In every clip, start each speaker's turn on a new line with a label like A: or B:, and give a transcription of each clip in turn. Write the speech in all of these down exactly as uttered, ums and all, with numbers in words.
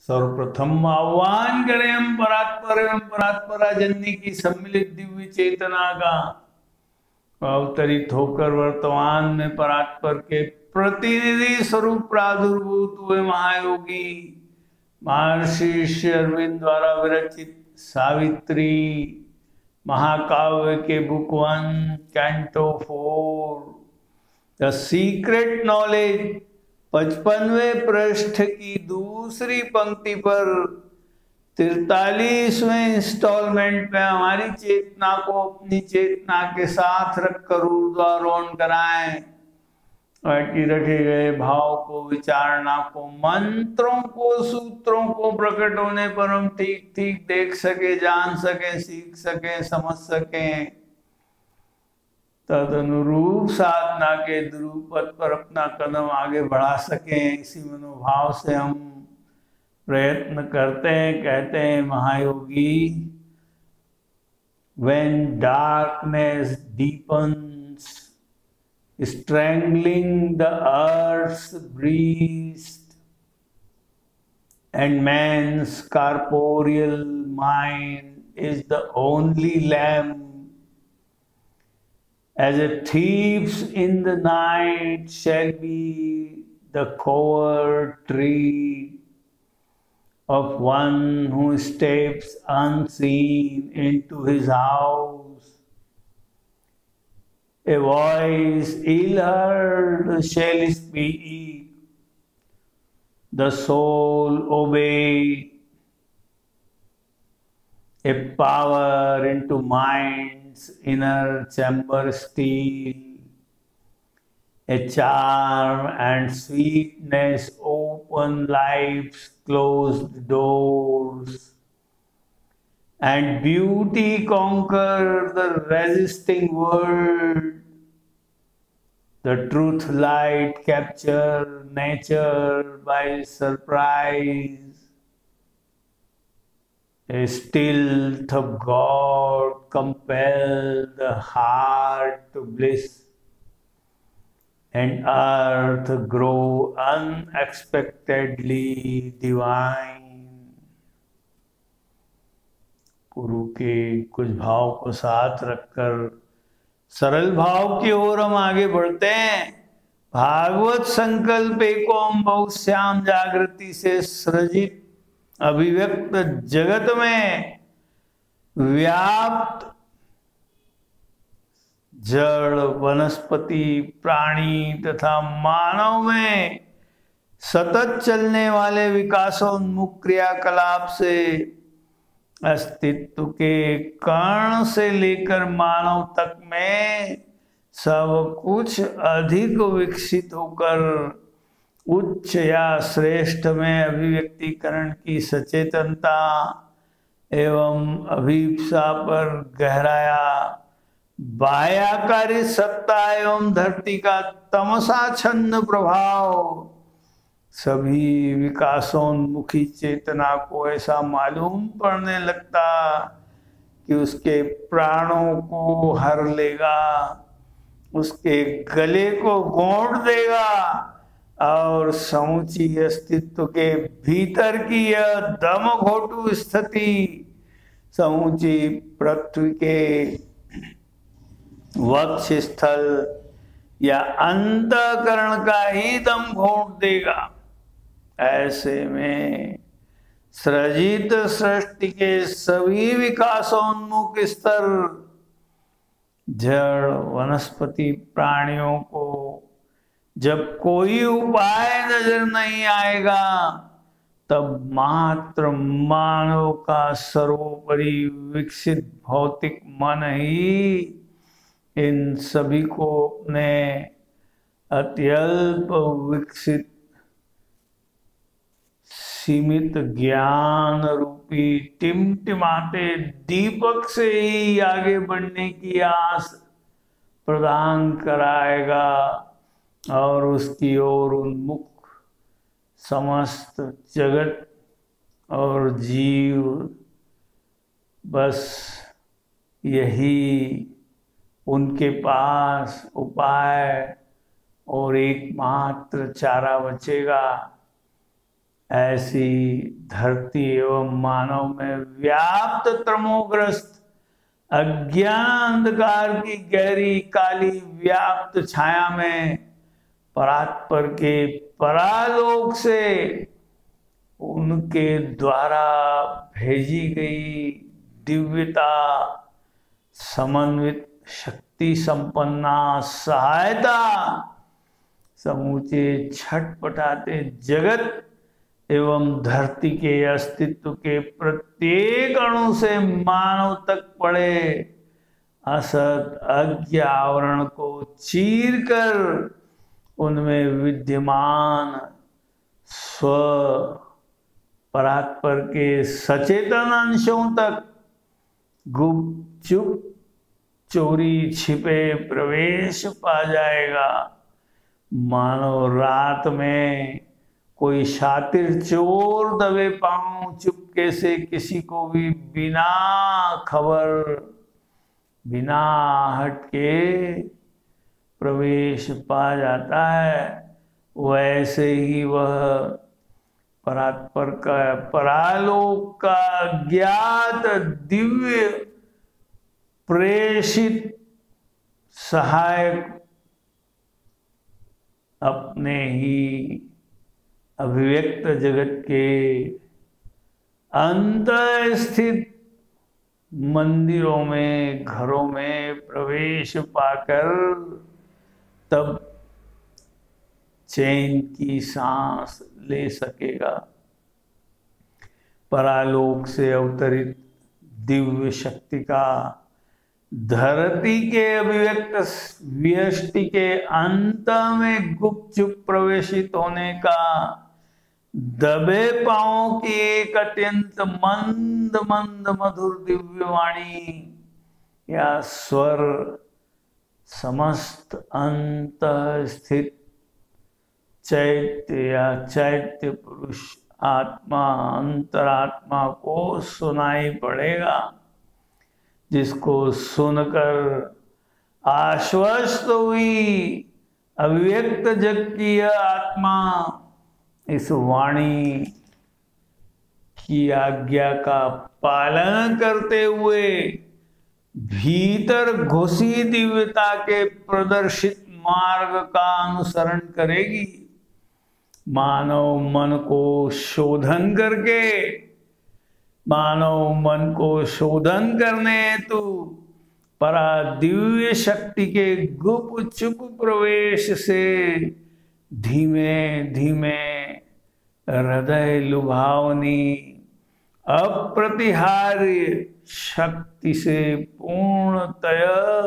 A: सर्वप्रथम आह्वान करें हम परात्पर एवं परात्परा जननी की सम्मिलित दिव्य चेतना का अवतरित होकर वर्तमान में परात्पर के प्रतिनिधि स्वरूप प्रादुर्भूत हुए महायोगी महर्षि श्री अरविंद द्वारा विरचित सावित्री महाकाव्य के book one canto four the secret knowledge पचपनवें पृष्ठ की दूसरी पंक्ति पर तिरतालीसवें इंस्टॉलमेंट में हमारी चेतना को अपनी चेतना के साथ रखकर ऊर्ध्वारोहण कराएं। अटी रखे गए भाव को, विचारणा को, मंत्रों को, सूत्रों को प्रकट होने पर हम ठीक ठीक देख सके, जान सके, सीख सके, समझ सके। तद अनुरूप साधना के ध्रुवपथ पर अपना कदम आगे बढ़ा सकें। इसी मनोभाव से हम प्रयत्न करते हैं। कहते हैं महायोगी, when darkness deepens, strangling the earth's breast, and man's corporeal mind is the only lamp, as a thief in the night shall be the covert tree of one who steps unseen into his house. A voice ill heard shall speak, the soul obey. A power into mind's inner chamber steal, a charm and sweetness open life's closed doors, and beauty conquer the resisting world. The truth light capture nature by surprise. A stilt of God compel the heart to bliss, and earth grow unexpectedly divine. गुरु के कुछ भाव को साथ रखकर सरल भाव की ओर हम आगे बढ़ते हैं। भागवत संकल्प एकोम बहुश्याम जागृति से सृजित अभिव्यक्त जगत में व्याप्त जड़, वनस्पति, प्राणी तथा मानव में सतत चलने वाले विकासोन्मुख क्रियाकलाप से अस्तित्व के कण से लेकर मानव तक में सब कुछ अधिक विकसित होकर उच्च या श्रेष्ठ में अभिव्यक्तिकरण की सचेतनता एवं अभिप्सा पर गहराया बाह्यकारी सत्ता एवं धरती का तमसाच्छन्न प्रभाव सभी विकासोन्मुखी चेतना को ऐसा मालूम पड़ने लगता कि उसके प्राणों को हर लेगा, उसके गले को गोंद देगा और समूची अस्तित्व के भीतर की यह दम घोटू स्थिति समूची पृथ्वी के वक्ष स्थल या अंतःकरण का ही दम घोट देगा। ऐसे में सृजित सृष्टि के सभी विकासोन्मुख स्तर जड़, वनस्पति, प्राणियों को जब कोई उपाय नजर नहीं आएगा तब मात्र मानव का सर्वोपरि विकसित भौतिक मन ही इन सभी को अपने अत्यल्प विकसित सीमित ज्ञान रूपी टिमटिमाते दीपक से ही आगे बढ़ने की आस प्रदान कराएगा और उसकी ओर उन्मुख समस्त जगत और जीव बस यही उनके पास उपाय और एकमात्र चारा बचेगा। ऐसी धरती एवं मानव में व्याप्त तमोग्रस्त अज्ञान अंधकार की गहरी काली व्याप्त छाया में परात्पर के परालोक से उनके द्वारा भेजी गई दिव्यता समन्वित शक्ति संपन्ना सहायता समूचे छटपटाते जगत एवं धरती के अस्तित्व के प्रत्येक अणु से मानव तक पड़े असत अज्ञ आवरण को चीरकर उनमें विद्यमान स्व परात्पर के सचेतन अंशों तक गुप्त चुप चोरी छिपे प्रवेश पा जाएगा। मानो रात में कोई शातिर चोर दबे पांव चुपके से किसी को भी बिना खबर बिना हट के प्रवेश पा जाता है, वैसे ही वह परात्पर का परालोक का ज्ञात दिव्य प्रेषित सहायक अपने ही अभिव्यक्त जगत के अंतर स्थित मंदिरों में घरों में प्रवेश पाकर तब चैन की सांस ले सकेगा। परालोक से अवतरित दिव्य शक्ति का धरती के अभिव्यक्त व्यष्टि के अंत में गुपचुप प्रवेशित होने का दबे पांव की एक अत्यंत मंद मंद मधुर दिव्य वाणी या स्वर समस्त अंत स्थित चैत्य या चैत्य पुरुष आत्मा अंतरात्मा को सुनाई पड़ेगा, जिसको सुनकर आश्वस्त हुई अभिव्यक्त जग की यह आत्मा इस वाणी की आज्ञा का पालन करते हुए भीतर घुसी दिव्यता के प्रदर्शित मार्ग का अनुसरण करेगी। मानव मन को शोधन करके मानव मन को शोधन करने हेतु परा दिव्य शक्ति के गुप्त चुप प्रवेश से धीमे धीमे हृदय लुभावनी अप्रतिहार्य शक्ति से पूर्णतय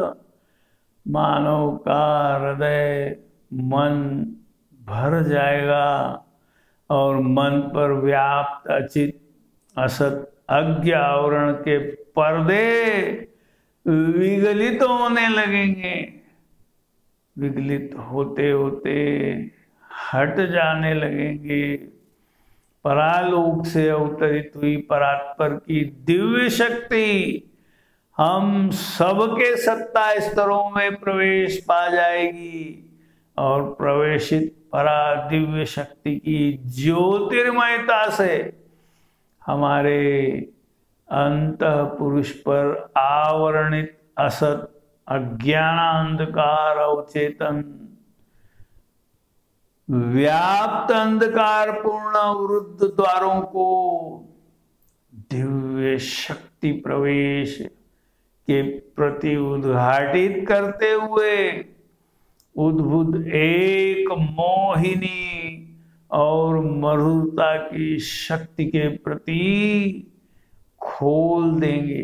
A: मानव का हृदय मन भर जाएगा और मन पर व्याप्त अचित असत अज्ञ आवरण के पर्दे विगलित होने लगेंगे। विगलित होते होते हट जाने लगेंगे। परालोक से अवतरित हुई परात्पर की दिव्य शक्ति हम सबके सत्ता स्तरों में प्रवेश पा जाएगी और प्रवेशित परा दिव्य शक्ति की ज्योतिर्मयता से हमारे अंतः पुरुष पर आवरणित असत अज्ञान अंधकार अवचेतन व्याप्त अंधकार पूर्ण वृद्ध द्वारों को दिव्य शक्ति प्रवेश के प्रति उद्घाटित करते हुए उद्भुत एक मोहिनी और मधुरता की शक्ति के प्रति खोल देंगे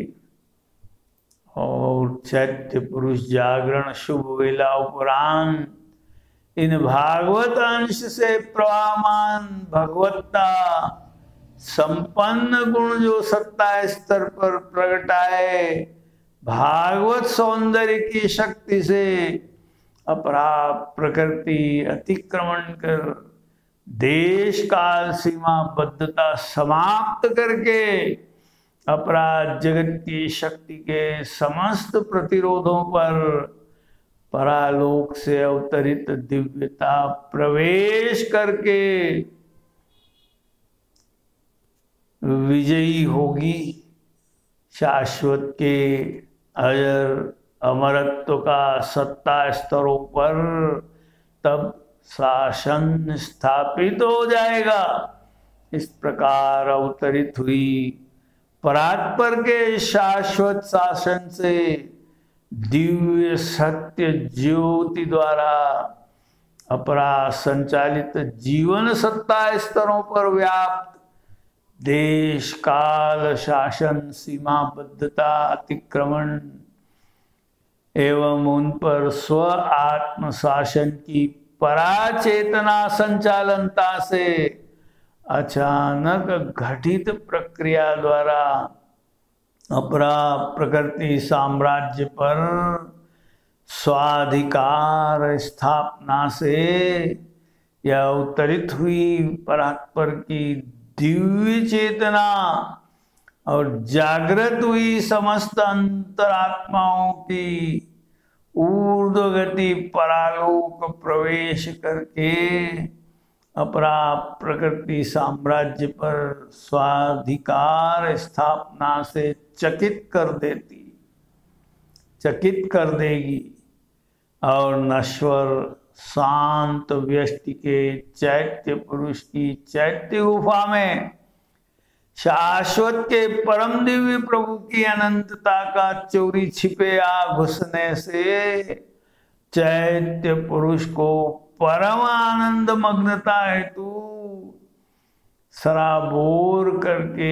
A: और चैत्य पुरुष जागरण शुभ वेला उपरांत इन भागवत अंश से प्रवाहमान भगवत्ता संपन्न गुण जो सत्ता स्तर पर प्रगटाए भागवत सौंदर्य की शक्ति से अपरा प्रकृति अतिक्रमण कर देश काल सीमा बद्धता समाप्त करके अपराध जगत की शक्ति के समस्त प्रतिरोधों पर परालोक से अवतरित दिव्यता प्रवेश करके विजयी होगी। शाश्वत के अजर अमरत्व का सत्ता स्तरों पर तब शासन स्थापित हो जाएगा। इस प्रकार अवतरित हुई परात्पर के शाश्वत शासन से दिव्य सत्य ज्योति द्वारा अपरा संचालित जीवन सत्ता स्तरों पर व्याप्त देश काल शासन सीमाबद्धता अतिक्रमण एवं उन पर स्व आत्म शासन की पराचेतना संचालनता से अचानक घटित प्रक्रिया द्वारा अपरा प्रकृति साम्राज्य पर स्वाधिकार स्थापना से यह अवतरित हुई परात्पर की दिव्य चेतना और जागृत हुई समस्त अंतरात्माओं की ऊर्ध्वगति परालोक प्रवेश करके अपरा प्रकृति साम्राज्य पर स्वाधिकार स्थापना से चकित कर देती चकित कर देगी और नश्वर शांत व्यष्टि के चैत्य पुरुष की चैत्य गुफा में शाश्वत के परम दिव्य प्रभु की अनंतता का चोरी छिपे आ घुसने से चैत्य पुरुष को परम आनंद मग्नता हेतु सराबोर करके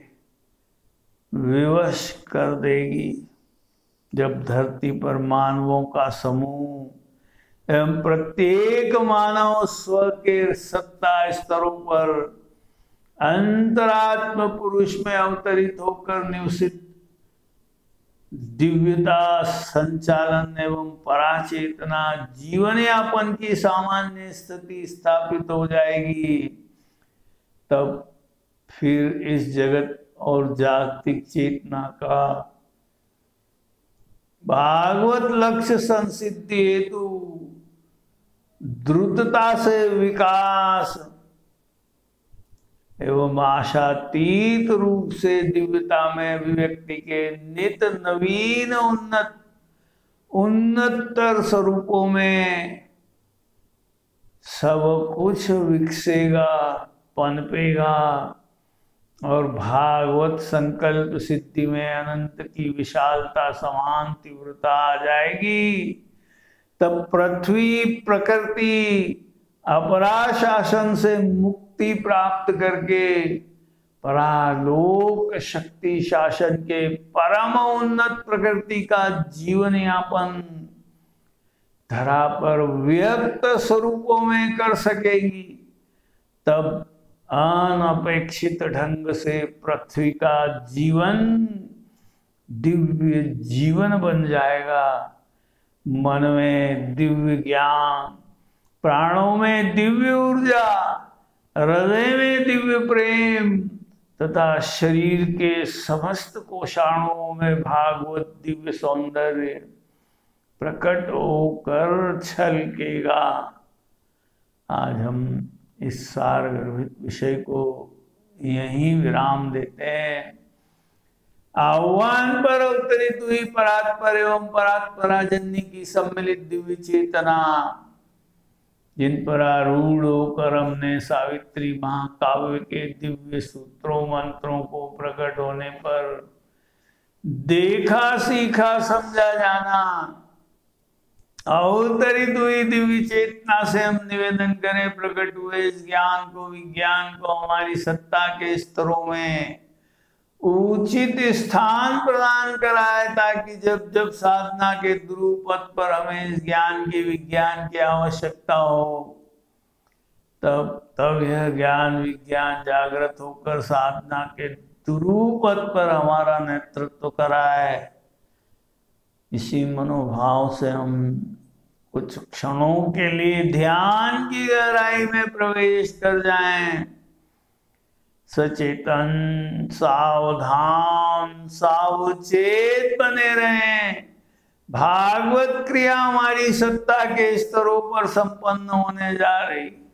A: विवश कर देगी। जब धरती पर मानवों का समूह एवं प्रत्येक मानव स्व के सत्ता स्तरों पर अंतरात्म पुरुष में अवतरित होकर निवसित दिव्यता संचालन एवं पराचेतना जीवन यापन की सामान्य स्थिति स्थापित हो जाएगी, तब फिर इस जगत और जागतिक चेतना का भागवत लक्ष्य संसिद्धि हेतु द्रुतता से विकास एवं आशातीत रूप से दिव्यता में अभिव्यक्ति के नित नवीन उन्नत उन्नतर स्वरूपों में सब कुछ विकसेगा, पनपेगा और भागवत संकल्प सिद्धि में अनंत की विशालता समान तीव्रता आ जाएगी। तब पृथ्वी प्रकृति अपरा शासन से मुक्ति प्राप्त करके परालोक शक्ति शासन के परम उन्नत प्रकृति का जीवन यापन धरा पर व्यक्त स्वरूपों में कर सकेगी। तब अनपेक्षित ढंग से पृथ्वी का जीवन दिव्य जीवन बन जाएगा। मन में दिव्य ज्ञान, प्राणों में दिव्य ऊर्जा, हृदय में दिव्य प्रेम तथा शरीर के समस्त कोशाणुओं में भागवत दिव्य सौंदर्य प्रकट होकर छलकेगा। आज हम इस सार गर्भित विषय को यहीं विराम देते हैं। आह्वान पर अवतरित हुई परात्पर एवं परात्पराजन्य की सम्मिलित दिव्य चेतना, जिन पर आरूढ़ होकर हमने सावित्री महाकाव्य के दिव्य सूत्रों मंत्रों को प्रकट होने पर देखा, सीखा, समझा, जाना, अवतरित हुई दिव्य चेतना से हम निवेदन करें, प्रकट हुए इस ज्ञान को, विज्ञान को हमारी सत्ता के स्तरों में उचित स्थान प्रदान कराए, ताकि जब जब साधना के ध्रुव पथ पर हमें इस ज्ञान की, विज्ञान की आवश्यकता हो, तब तब यह ज्ञान विज्ञान जागृत होकर साधना के ध्रुव पथ पर हमारा नेतृत्व कराए। इसी मनोभाव से हम कुछ क्षणों के लिए ध्यान की गहराई में प्रवेश कर जाएं। सचेतन, सावधान, सावचेत बने रहें। भागवत क्रिया हमारी सत्ता के स्तरों पर संपन्न होने जा रही।